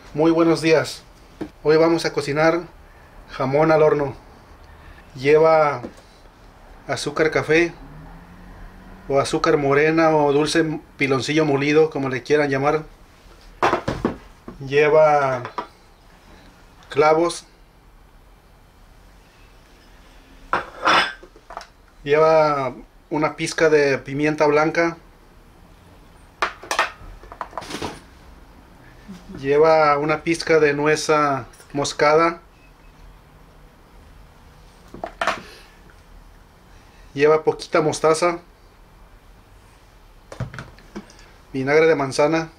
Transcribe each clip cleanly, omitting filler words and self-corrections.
Muy buenos días. Hoy vamos a cocinar jamón al horno. Lleva azúcar café o azúcar morena o dulce piloncillo molido, como le quieran llamar. Lleva clavos. Lleva una pizca de pimienta blanca. Lleva una pizca de nuez moscada. Lleva poquita mostaza, vinagre de manzana,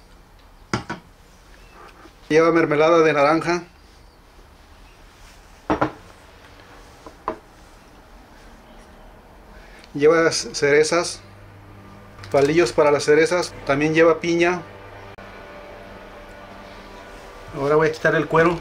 lleva mermelada de naranja, lleva cerezas, palillos para las cerezas, también lleva piña. Ahora voy a quitar el cuero.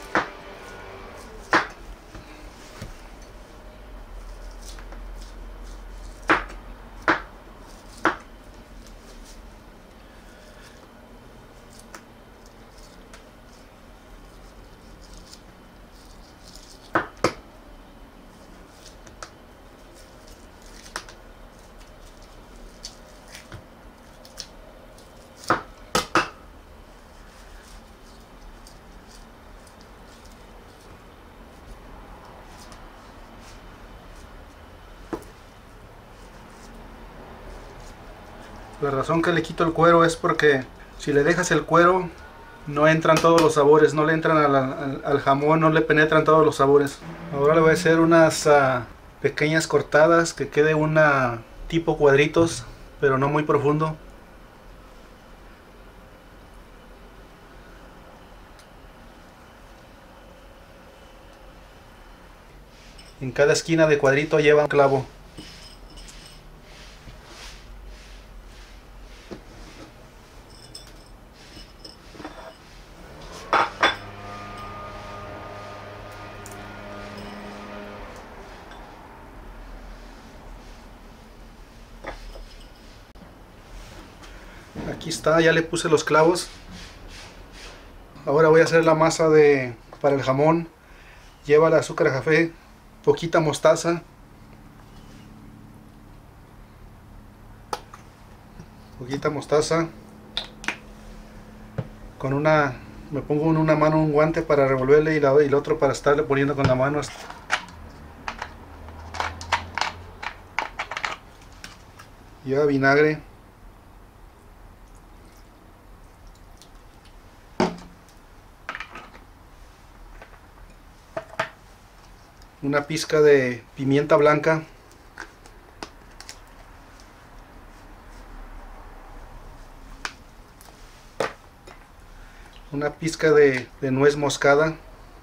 La razón que le quito el cuero es porque si le dejas el cuero no entran todos los sabores, no le entran al jamón, no le penetran todos los sabores. Ahora le voy a hacer unas pequeñas cortadas que quede una tipo cuadritos, pero no muy profundo. En cada esquina de cuadrito lleva un clavo. Aquí está, ya le puse los clavos. Ahora voy a hacer la masa para el jamón. Lleva el azúcar café, poquita mostaza, con me pongo en una mano un guante para revolverle y el otro para estarle poniendo con la mano. Lleva vinagre, una pizca de pimienta blanca, una pizca de nuez moscada,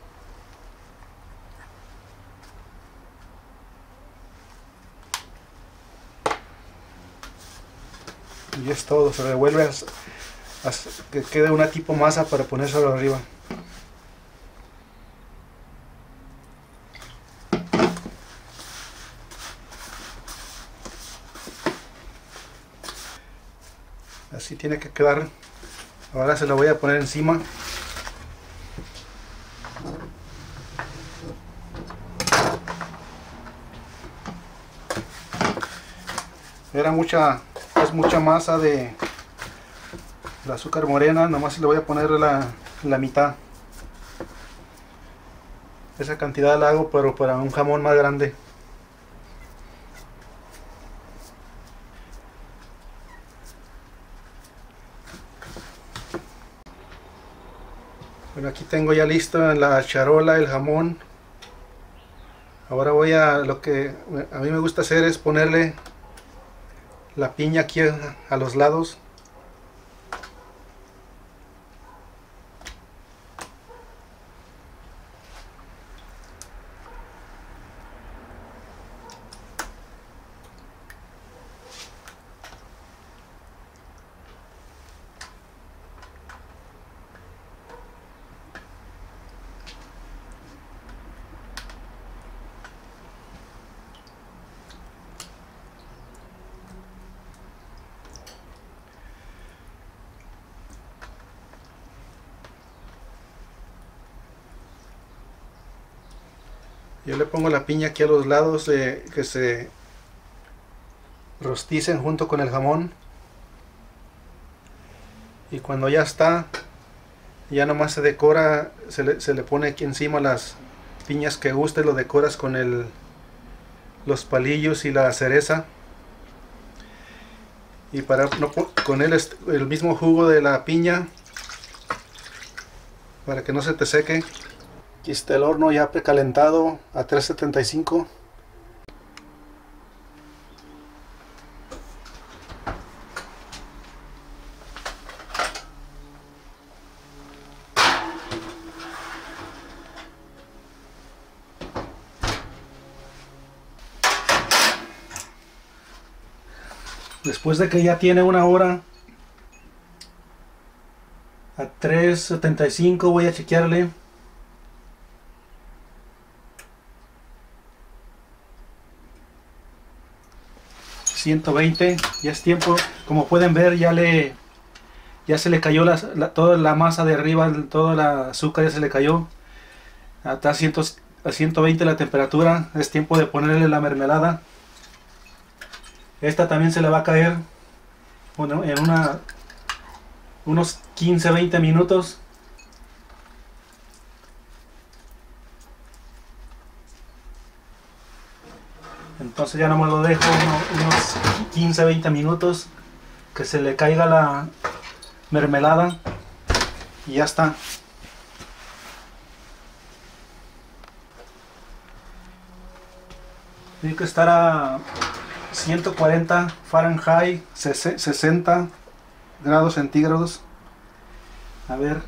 y es todo. Se revuelve hasta que quede una tipo masa para ponérselo arriba. Así tiene que quedar. Ahora se lo voy a poner encima. Es mucha masa de azúcar morena, nomás le voy a poner la mitad. Esa cantidad la hago, pero para un jamón más grande. Bueno, aquí tengo ya listo en la charola el jamón. Ahora lo que a mí me gusta hacer es ponerle la piña aquí a los lados. Yo le pongo la piña aquí a los lados que se rosticen junto con el jamón. Y cuando ya está, ya nomás se decora, se le pone aquí encima las piñas que guste, lo decoras con los palillos y la cereza. Y para no, con el mismo jugo de la piña, para que no se te seque. Aquí está el horno ya precalentado a 375. Después de que ya tiene una hora, a 375 voy a chequearle. ...120, ya es tiempo. Como pueden ver, ya se le cayó toda la masa de arriba, toda la azúcar ya se le cayó. Hasta a 120 la temperatura. Es tiempo de ponerle la mermelada. Esta también se le va a caer en unos 15-20 minutos. Entonces ya nomás lo dejo unos 15-20 minutos que se le caiga la mermelada y ya está. Tiene que estar a 140 Fahrenheit, 60 grados centígrados. A ver.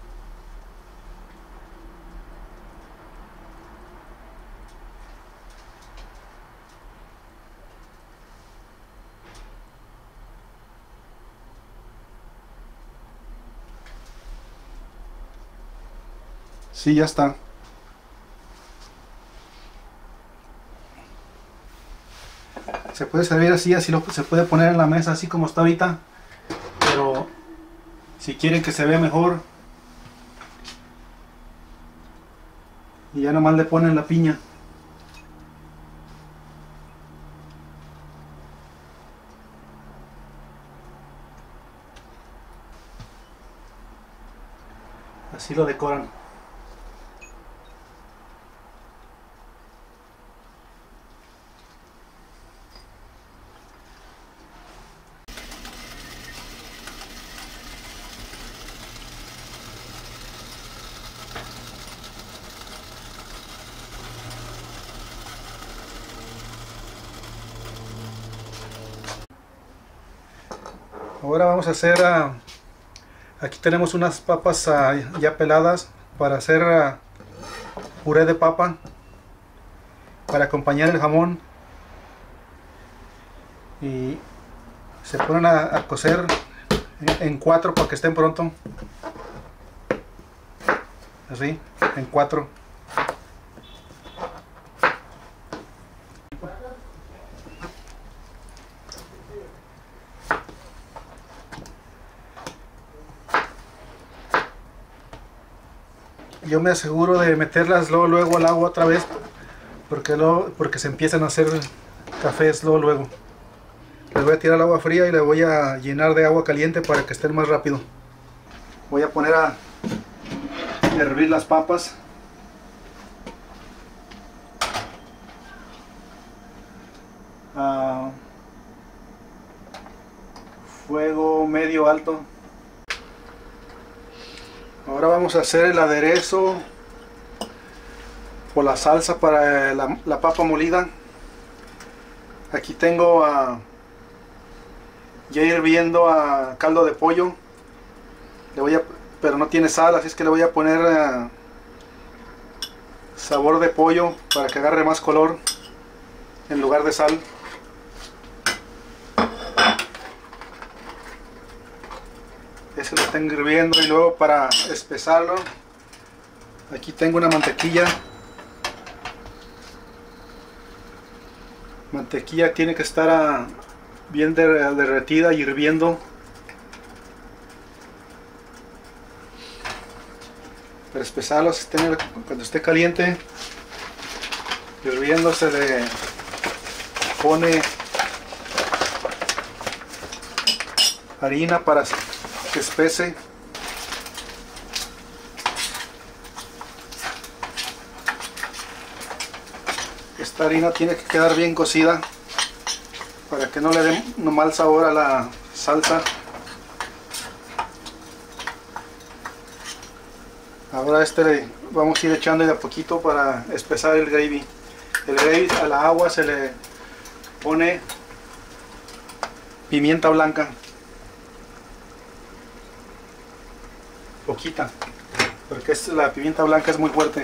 Sí, ya está. Se puede servir así, se puede poner en la mesa así como está ahorita. Pero si quieren que se vea mejor, y ya nomás le ponen la piña. Así lo decoran. Ahora vamos a hacer, aquí tenemos unas papas ya peladas para hacer puré de papa para acompañar el jamón, y se ponen a cocer en 4 para que estén pronto, así, en 4. Yo me aseguro de meterlas luego al agua otra vez, porque se empiezan a hacer cafés luego. Les voy a tirar el agua fría y le voy a llenar de agua caliente para que estén más rápido. Voy a poner a hervir las papas. A fuego medio alto. Ahora vamos a hacer el aderezo o la salsa para la papa molida. Aquí tengo ya hirviendo caldo de pollo. Pero no tiene sal, así es que le voy a poner sabor de pollo para que agarre más color en lugar de sal. Ese lo tengo hirviendo, y luego para espesarlo, aquí tengo una mantequilla. Mantequilla tiene que estar bien derretida y hirviendo. Para espesarlo, cuando esté caliente. Hirviendo se le pone harina para que espese. Esta harina tiene que quedar bien cocida para que no le dé un mal sabor a la salsa. Ahora vamos a ir echando de a poquito para espesar el gravy. El gravy, a la agua se le pone pimienta blanca, poquita, porque la pimienta blanca es muy fuerte.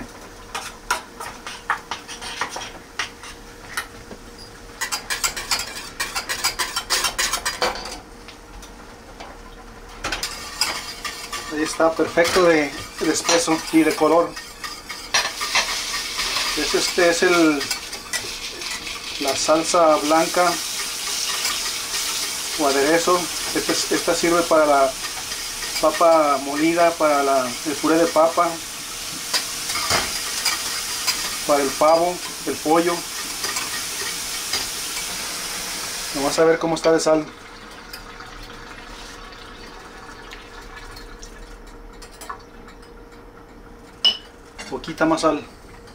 Ahí está, perfecto de espeso y de color. Este es la salsa blanca o aderezo. Esta sirve para la papa molida, para el puré de papa, para el pavo, el pollo. Vamos a ver cómo está de sal. Poquita más sal.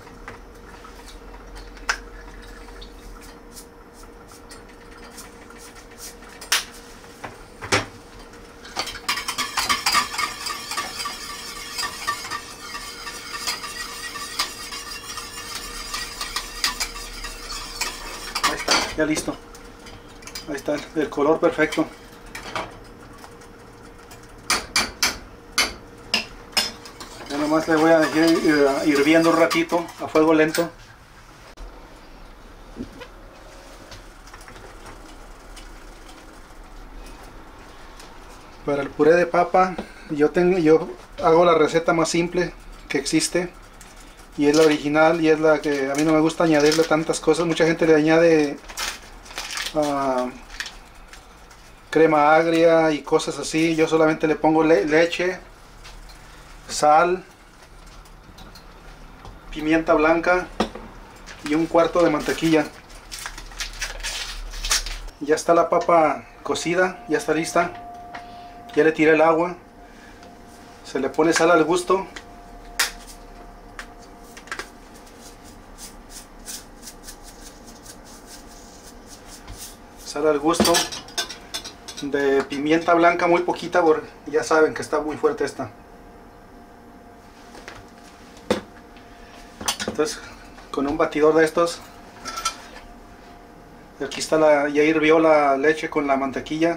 Ahí está, ya listo. Ahí está el color perfecto. Ya nomás le voy a dejar hirviendo un ratito a fuego lento. Para el puré de papa yo hago la receta más simple que existe y es la original y es la que a mí no me gusta añadirle tantas cosas. Mucha gente le añade crema agria y cosas así. Yo solamente le pongo leche, sal, pimienta blanca y un cuarto de mantequilla. Ya está la papa cocida, ya está lista. Ya le tiré el agua. Se le pone sal al gusto. Sal al gusto. De pimienta blanca muy poquita, porque ya saben que está muy fuerte esta. Entonces, con un batidor de estos, aquí está ya hirvió la leche con la mantequilla.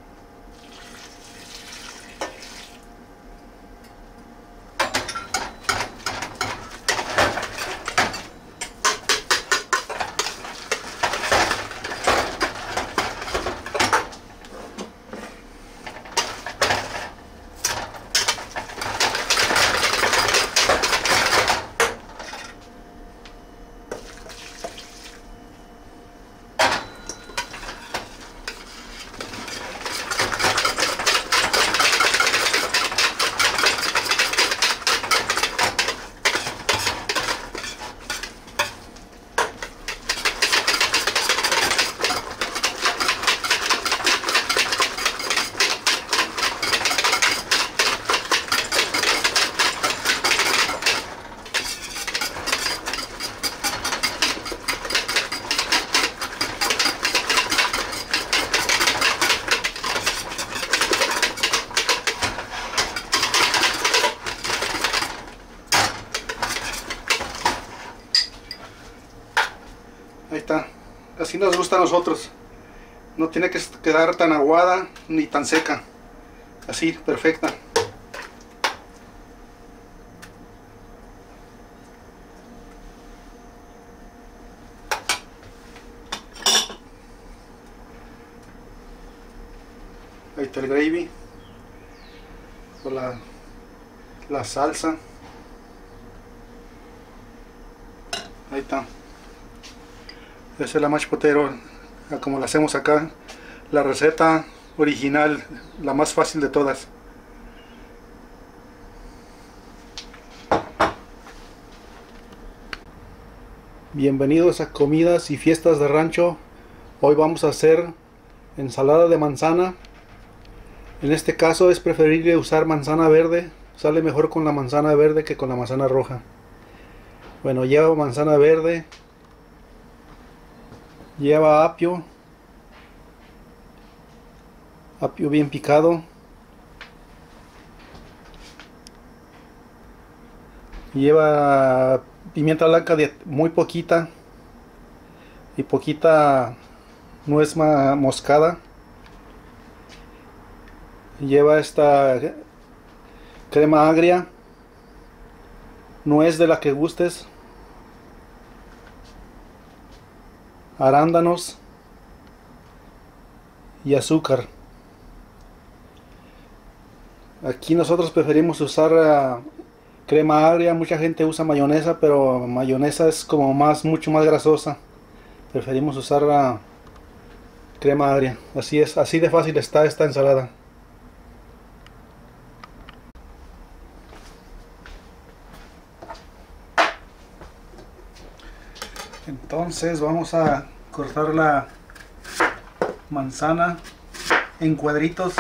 Ahí está, así nos gusta a nosotros. No tiene que quedar tan aguada ni tan seca. Así, perfecta. Ahí está el gravy con la salsa. Ahí está. Esa es la mashed potato como la hacemos acá. La receta original, la más fácil de todas. Bienvenidos a Comidas y Fiestas de Rancho. Hoy vamos a hacer ensalada de manzana. En este caso es preferible usar manzana verde. Sale mejor con la manzana verde que con la manzana roja. Bueno, lleva manzana verde, lleva apio bien picado, lleva pimienta blanca muy poquita y poquita nuez moscada, lleva esta crema agria, nuez de la que gustes, arándanos y azúcar. Aquí nosotros preferimos usar crema agria. Mucha gente usa mayonesa, pero mayonesa es como mucho más grasosa. Preferimos usar crema agria. Así es, así de fácil está esta ensalada. Entonces vamos a cortar la manzana en cuadritos.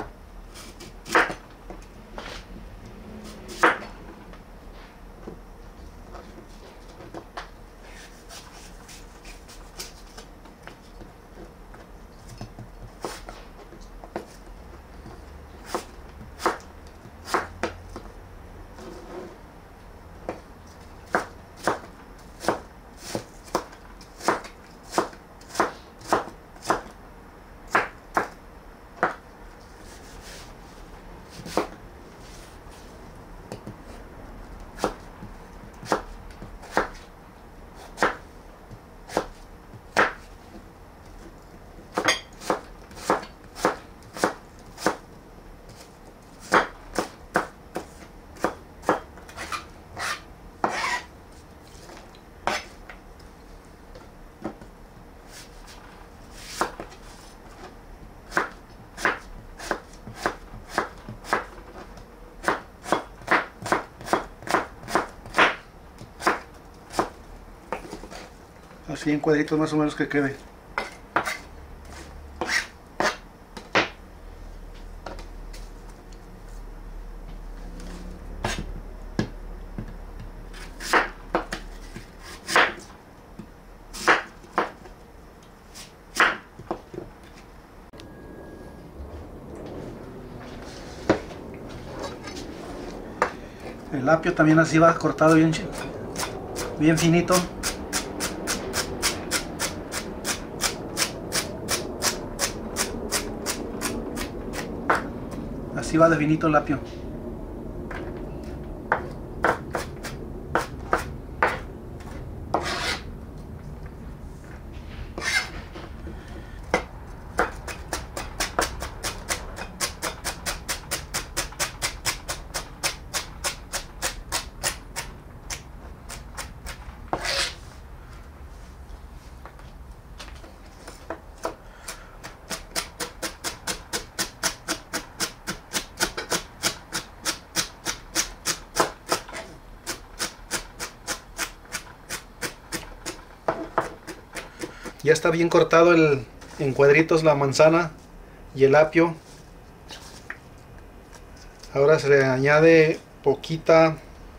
Así en cuadritos más o menos que quede. El apio también así va cortado bien finito. Así va de finito el apio. Ya está bien cortado en cuadritos la manzana y el apio. Ahora se le añade poquita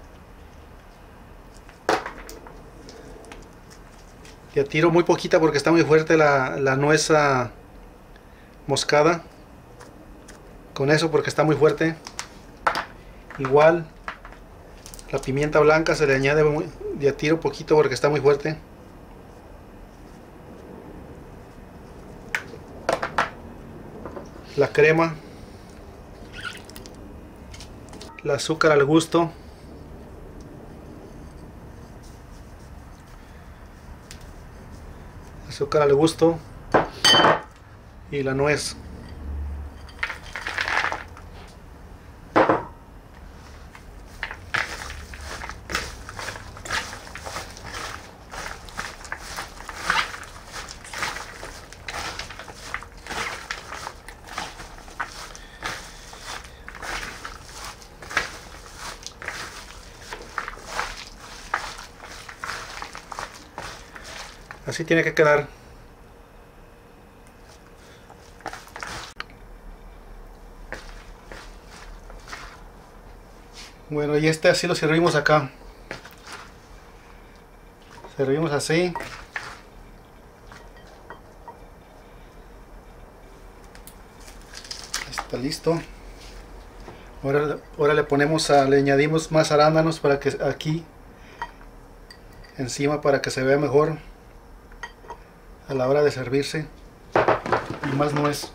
y tiro muy poquita porque está muy fuerte la nuez moscada. Con eso porque está muy fuerte. Igual la pimienta blanca se le añade de tiro poquito porque está muy fuerte. La crema, el azúcar al gusto, y la nuez. Así tiene que quedar. Bueno, y este así lo servimos acá. Servimos así. Está listo. Ahora le ponemos le añadimos más arándanos para que aquí encima, para que se vea mejor a la hora de servirse, y más nuez.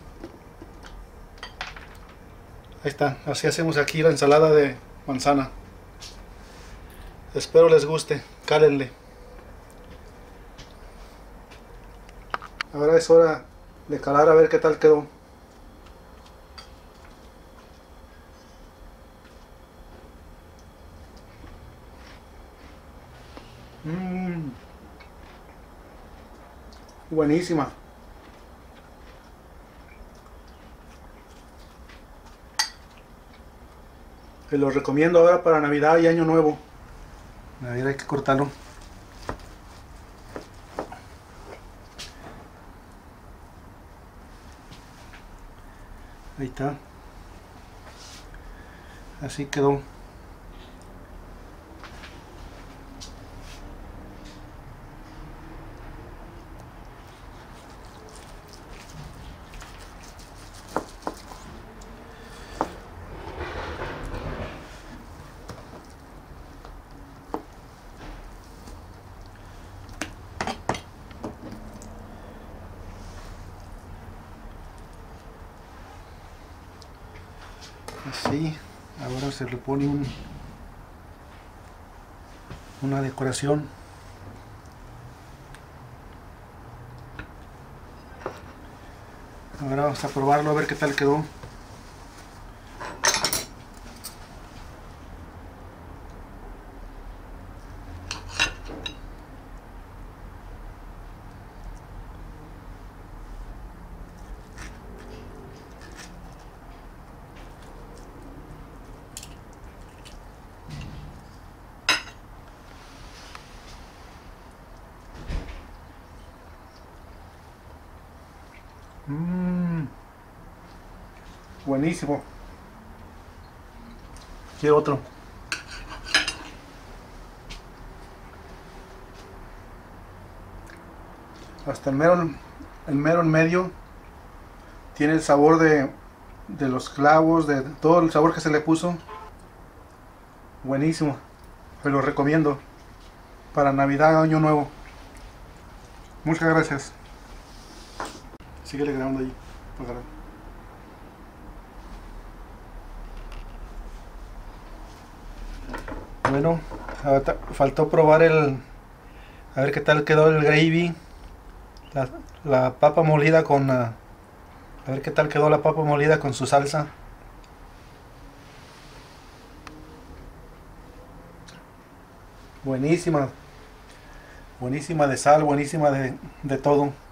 Ahí está, así hacemos aquí la ensalada de manzana. Espero les guste, cálenle. Ahora es hora de calar a ver qué tal quedó. Buenísima. Se los recomiendo ahora para Navidad y Año Nuevo. A ver, hay que cortarlo. Ahí está. Así quedó. Así, ahora se le pone una decoración. Ahora vamos a probarlo a ver qué tal quedó. Buenísimo. Quiero otro. Hasta el mero en medio tiene el sabor de los clavos, de todo el sabor que se le puso. Buenísimo. Se lo recomiendo para Navidad, Año Nuevo. Muchas gracias. Síguele grabando ahí. Bueno, faltó probar a ver qué tal quedó el gravy, la papa molida con, a ver qué tal quedó la papa molida con su salsa. Buenísima, buenísima de sal, buenísima de todo.